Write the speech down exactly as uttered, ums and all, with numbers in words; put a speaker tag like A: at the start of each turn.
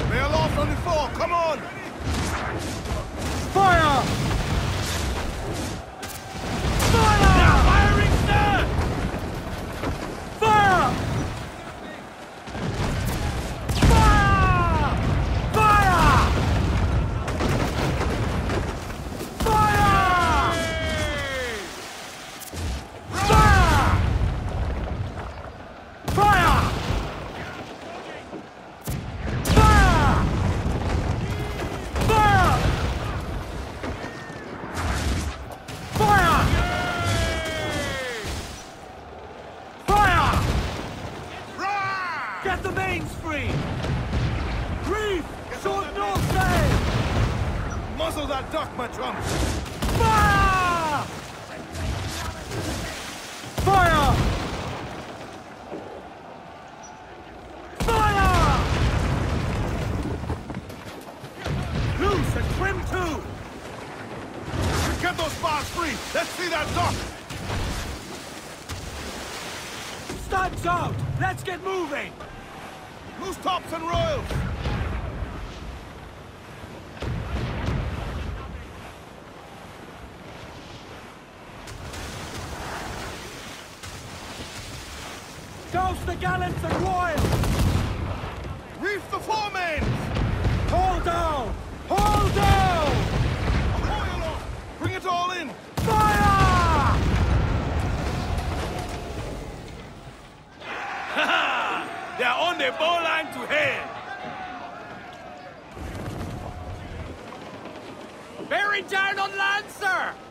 A: They are lost on the four, come on!
B: Fire! Fire!
C: Now firing, sir!
B: Fire! Fire! Fire! Fire! Fire! Fire! Get the mains free! Reef! Short north sail!
A: Muzzle that duck, my trumps!
B: Fire! Fire! Fire! Loose and trim too!
A: Get those spars free! Let's see that duck!
B: Studs out! Let's get moving!
A: Loose tops and royals!
B: Douse the gallants and royals!
A: Reef the foremains!
B: Hold down! Hold down!
A: Ahoy aloft! Bring it all in!
B: Fire!
C: They're on the bowline to head! Bearing down on land, sir!